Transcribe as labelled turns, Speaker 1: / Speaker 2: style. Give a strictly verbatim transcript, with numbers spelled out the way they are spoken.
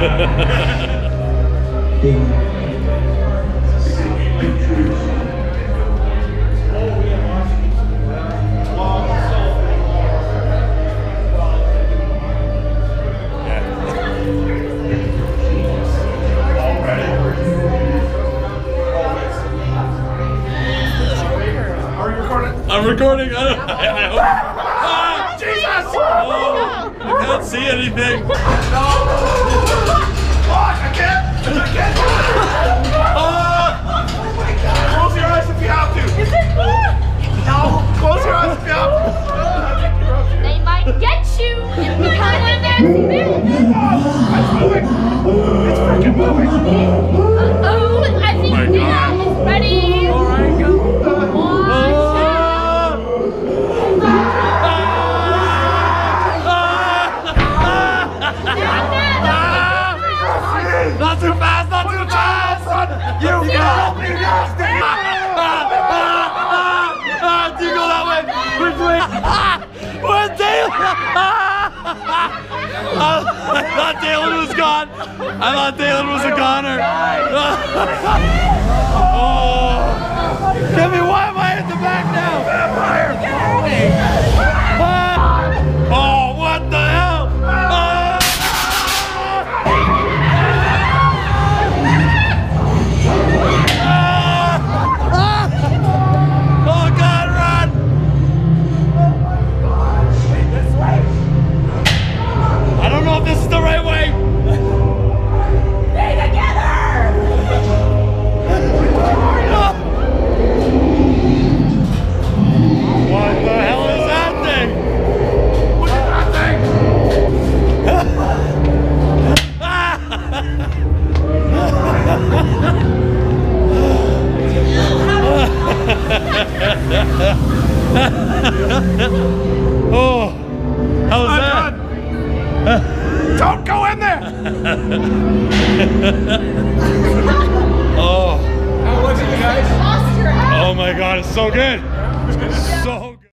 Speaker 1: I'm recording. I, don't, I, I hope. Ah, Jesus! Oh, I can't see anything. No! Oh, I can't! I can't! Oh! Oh my God! Close your eyes if you have to. Is it more? No! Close your eyes if you have to.
Speaker 2: They might get you if you become one of their spirits.
Speaker 1: It's moving. It's freaking moving.
Speaker 2: Uh oh! I think
Speaker 1: oh
Speaker 2: Dad is ready.
Speaker 1: All right, go. Not too fast, not too fast! You go! You nasty! Ah, do you go that way? Which way? Where's Dalen? I thought Dalen was gone. I thought Dalen was a goner. Oh. Jimmy, why am I at the back now? Vampire! Oh, what the hell? This is the right way!
Speaker 2: Stay together!
Speaker 1: What the hell is that thing? Look at that thing! Oh, how was that? Don't go in there! Oh.
Speaker 2: How was it, guys?
Speaker 1: Oh my God, it's so good. So